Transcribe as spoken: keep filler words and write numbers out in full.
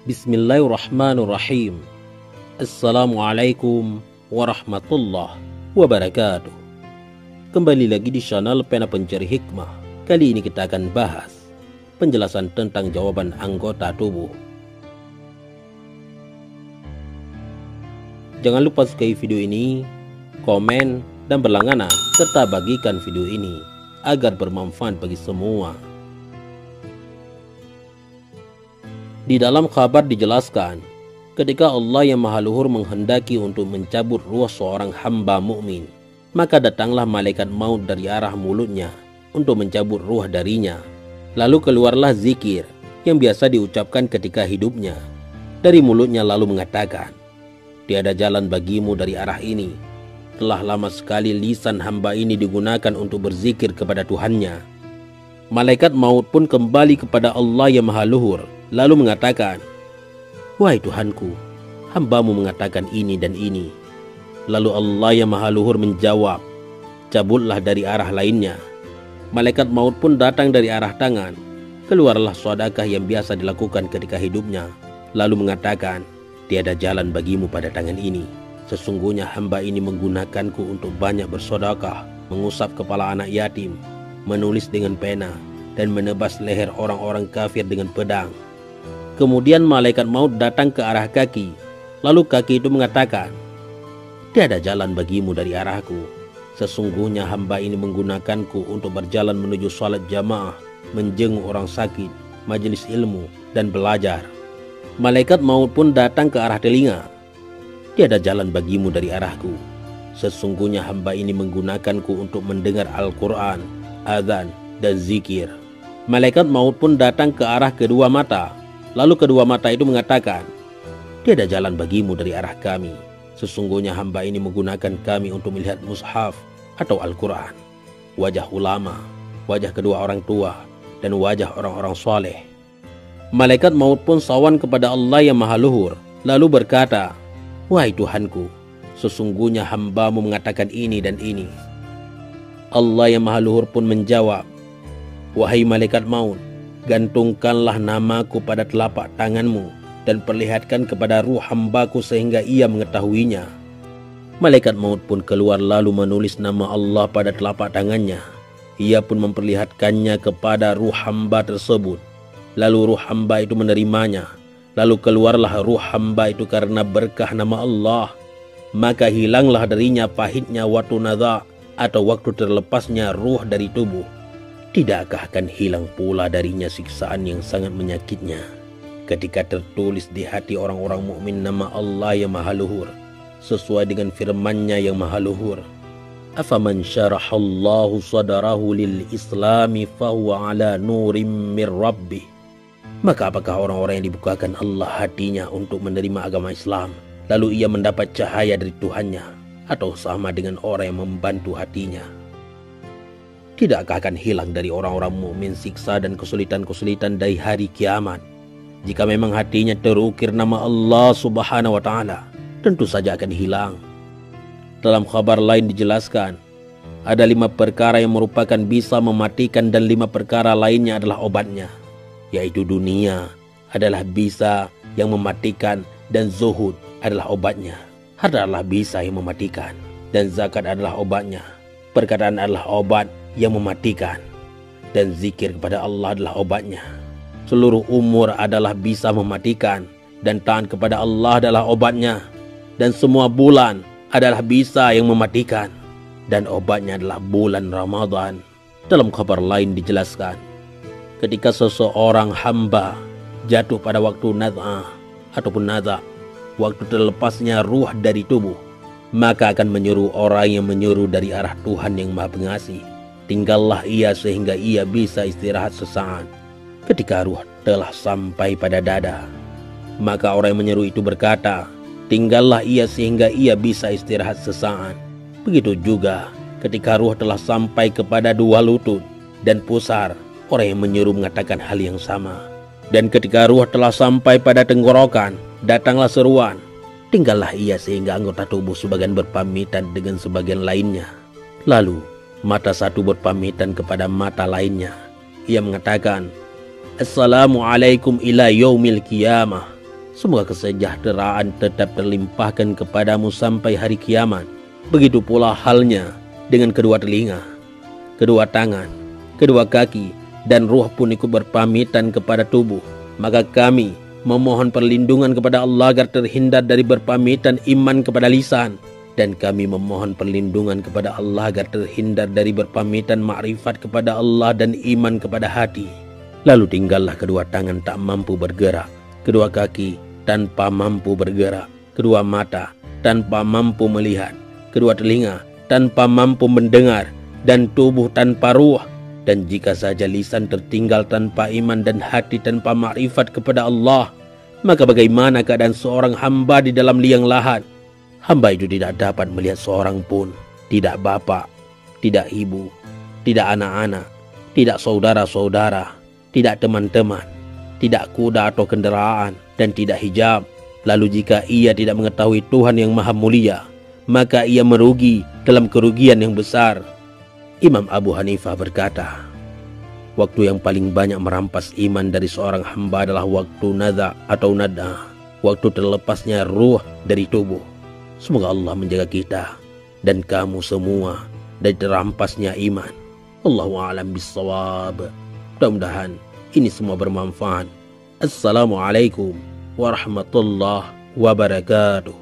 Bismillahirrahmanirrahim. Assalamualaikum warahmatullahi wabarakatuh. Kembali lagi di channel Pena Pencari Hikmah. Kali ini kita akan bahas penjelasan tentang jawaban anggota tubuh. Jangan lupa sukai video ini, komen, dan berlangganan, serta bagikan video ini agar bermanfaat bagi semua. Di dalam kabar dijelaskan, ketika Allah yang Maha Luhur menghendaki untuk mencabut ruh seorang hamba mukmin, maka datanglah malaikat maut dari arah mulutnya untuk mencabut ruh darinya. Lalu keluarlah zikir yang biasa diucapkan ketika hidupnya dari mulutnya, lalu mengatakan, "Tiada jalan bagimu dari arah ini." Telah lama sekali lisan hamba ini digunakan untuk berzikir kepada Tuhannya. Malaikat maut pun kembali kepada Allah yang Maha Luhur, lalu mengatakan, "Wahai Tuhanku, hambamu mengatakan ini dan ini." Lalu Allah yang Maha Luhur menjawab, "Cabutlah dari arah lainnya." Malaikat maut pun datang dari arah tangan. Keluarlah sedekah yang biasa dilakukan ketika hidupnya, lalu mengatakan, "Tiada jalan bagimu pada tangan ini. Sesungguhnya hamba ini menggunakanku untuk banyak bersedekah, mengusap kepala anak yatim, menulis dengan pena, dan menebas leher orang-orang kafir dengan pedang." Kemudian malaikat maut datang ke arah kaki. Lalu kaki itu mengatakan, "Tiada jalan bagimu dari arahku. Sesungguhnya hamba ini menggunakanku untuk berjalan menuju salat jamaah, menjenguk orang sakit, majelis ilmu, dan belajar." Malaikat maut pun datang ke arah telinga. "Tiada jalan bagimu dari arahku. Sesungguhnya hamba ini menggunakanku untuk mendengar Al-Quran, azan, dan zikir." Malaikat maut pun datang ke arah kedua mata. Lalu kedua mata itu mengatakan, "Tiada jalan bagimu dari arah kami. Sesungguhnya hamba ini menggunakan kami untuk melihat mushaf atau Al-Quran, wajah ulama, wajah kedua orang tua, dan wajah orang-orang soleh." Malaikat maut pun sawan kepada Allah yang Maha Luhur, lalu berkata, "Wahai Tuhanku, sesungguhnya hambamu mengatakan ini dan ini." Allah yang Maha Luhur pun menjawab, "Wahai malaikat maut, gantungkanlah namaku pada telapak tanganmu dan perlihatkan kepada ruh hambaku sehingga ia mengetahuinya." Malaikat maut pun keluar lalu menulis nama Allah pada telapak tangannya. Ia pun memperlihatkannya kepada ruh hamba tersebut. Lalu ruh hamba itu menerimanya. Lalu keluarlah ruh hamba itu karena berkah nama Allah. Maka hilanglah darinya pahitnya waktu nadha atau waktu terlepasnya ruh dari tubuh. Tidakkah akan hilang pula darinya siksaan yang sangat menyakitnya ketika tertulis di hati orang-orang mukmin nama Allah yang Maha Luhur, sesuai dengan firman-Nya yang Maha Luhur, "Afaman syarahallahu sadarahu lil islami fahuwa ala nurim mir rabbih." Maka apakah orang-orang yang dibukakan Allah hatinya untuk menerima agama Islam, lalu ia mendapat cahaya dari Tuhannya, atau sama dengan orang yang membantu hatinya? Tidakkah akan hilang dari orang-orang mukmin siksa dan kesulitan-kesulitan dari hari kiamat? Jika memang hatinya terukir nama Allah Subhanahu wa Ta'ala, tentu saja akan hilang. Dalam kabar lain dijelaskan, ada lima perkara yang merupakan bisa mematikan dan lima perkara lainnya adalah obatnya, yaitu dunia adalah bisa yang mematikan dan zuhud adalah obatnya. Harta adalah bisa yang mematikan dan zakat adalah obatnya. Perkataan adalah obat yang mematikan dan zikir kepada Allah adalah obatnya. Seluruh umur adalah bisa mematikan dan taat kepada Allah adalah obatnya. Dan semua bulan adalah bisa yang mematikan dan obatnya adalah bulan Ramadan. Dalam kabar lain dijelaskan, ketika seseorang hamba jatuh pada waktu nadha ataupun nadha, waktu terlepasnya ruh dari tubuh, maka akan menyuruh orang yang menyuruh dari arah Tuhan yang Maha Pengasih. Tinggallah ia sehingga ia bisa istirahat sesaat. Ketika ruh telah sampai pada dada, maka orang yang menyeru itu berkata, "Tinggallah ia sehingga ia bisa istirahat sesaat." Begitu juga ketika ruh telah sampai kepada dua lutut dan pusar, orang yang menyeru mengatakan hal yang sama. Dan ketika ruh telah sampai pada tenggorokan, datanglah seruan, "Tinggallah ia sehingga anggota tubuh sebagian berpamitan dengan sebagian lainnya." Lalu mata satu berpamitan kepada mata lainnya. Ia mengatakan, "Assalamualaikum ila yaumil qiyamah." Semoga kesejahteraan tetap terlimpahkan kepadamu sampai hari kiamat. Begitu pula halnya dengan kedua telinga, kedua tangan, kedua kaki, dan ruh pun ikut berpamitan kepada tubuh. Maka kami memohon perlindungan kepada Allah agar terhindar dari berpamitan iman kepada lisan. Dan kami memohon perlindungan kepada Allah agar terhindar dari berpamitan makrifat kepada Allah dan iman kepada hati. Lalu tinggallah kedua tangan tak mampu bergerak, kedua kaki tanpa mampu bergerak, kedua mata tanpa mampu melihat, kedua telinga tanpa mampu mendengar, dan tubuh tanpa ruh. Dan jika saja lisan tertinggal tanpa iman dan hati tanpa makrifat kepada Allah, maka bagaimana keadaan seorang hamba di dalam liang lahat? Hamba itu tidak dapat melihat seorang pun, tidak bapak, tidak ibu, tidak anak-anak, tidak saudara-saudara, tidak teman-teman, tidak kuda atau kendaraan, dan tidak hijab. Lalu jika ia tidak mengetahui Tuhan yang maha mulia, maka ia merugi dalam kerugian yang besar. Imam Abu Hanifah berkata, waktu yang paling banyak merampas iman dari seorang hamba adalah waktu nadha atau nada, waktu terlepasnya ruh dari tubuh. Semoga Allah menjaga kita dan kamu semua dari terampasnya iman. Allahu a'lam bissawab. Mudah-mudahan ini semua bermanfaat. Assalamualaikum warahmatullahi wabarakatuh.